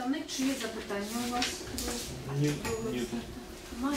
представник, чи є запитання у вас? Нет. Немає?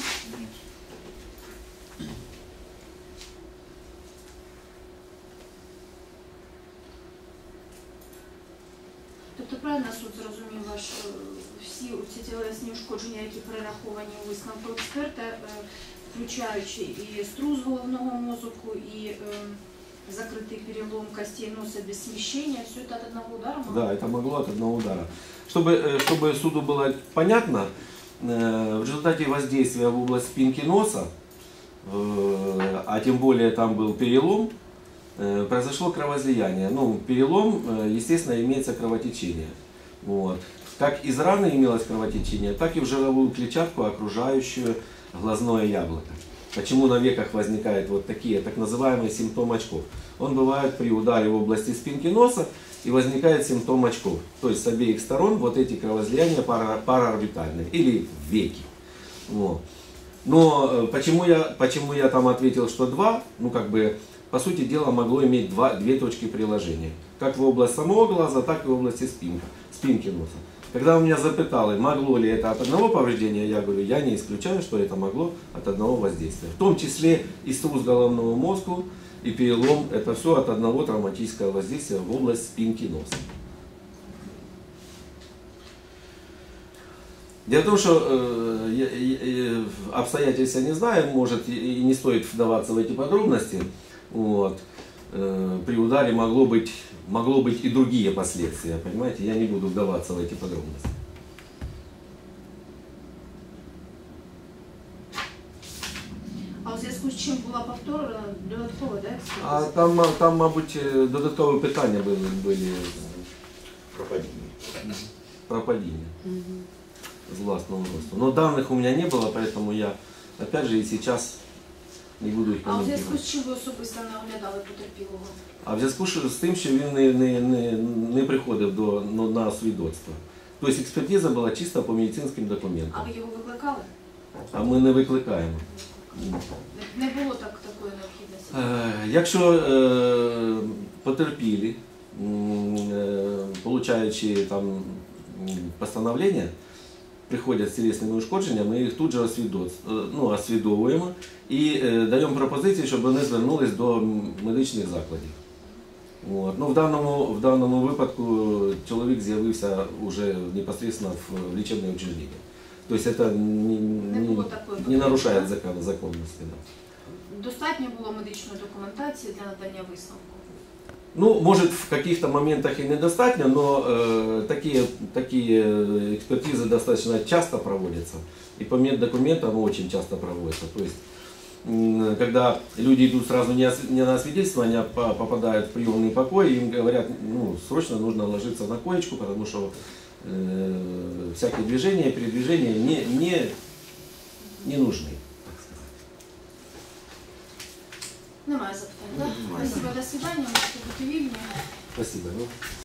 Тобто правильно суд зрозумів всі ці тілесні ушкодження, які перераховані у висновку експерта, включаючи і струс головного мозку, і закрытый перелом костей носа без смещения, все это от одного удара могло? Да, это могло от одного удара. Чтобы суду было понятно, в результате воздействия в область спинки носа, а тем более там был перелом, произошло кровоизлияние. Ну, перелом, естественно, имеется кровотечение. Вот. Как из раны имелось кровотечение, так и в жировую клетчатку, окружающую глазное яблоко. Почему на веках возникают вот такие так называемые симптомы очков? Он бывает при ударе в области спинки носа и возникает симптом очков. То есть с обеих сторон вот эти кровоизлияния параорбитальные или в веки. Вот. Но почему я там ответил, что 2, ну как бы по сути дела могло иметь две точки приложения. Как в область самого глаза, так и в области спинки носа. Когда у меня запытали, могло ли это от одного повреждения, я говорю, я не исключаю, что это могло от одного воздействия. В том числе и струс головного мозга, и перелом, это все от одного травматического воздействия в область спинки носа. Дело в том, что обстоятельства не знаю, может и не стоит вдаваться в эти подробности. Вот. При ударе могло быть и другие последствия, понимаете, я не буду вдаваться в эти подробности. А у зв'язку з чим була повторена додаткова, да? А там мабуть, додаткові питання були про падіння з власного росту. Но данных у меня не было, поэтому я, опять же, и сейчас не буду їх коментувати. А у зв'язку коментувати. з чим ви особисто не оглядали потерпілого? А в зв'язку з тим, що він не приходив на свідоцтво. Тобто експертиза була чисто по медицинським документам. А ви його викликали? А ми не викликаємо. Не було такої необхідності? Якщо потерпілі, получаючи там постановлення, приходять з тілесними ушкодженнями, ми їх тут же освідовуємо і даємо пропозиції, щоб вони звернулись до медичних закладів. От. Ну, в даному випадку чоловік з'явився вже непосредственно в лічебне учреждення. Тобто це не нарушає законності. Да. Достатньо було медичної документації для надання висновку? Ну, может, в каких-то моментах и недостаточно, но такие экспертизы достаточно часто проводятся. И по меддокументам очень часто проводятся. То есть, когда люди идут сразу не на свидетельство, они попадают в приемный покой, и им говорят, ну, срочно нужно ложиться на коечку, потому что всякие движения, передвижения не нужны. Немає запитань, так? Спасибо, до свидання, можете бути вільні. Спасибо.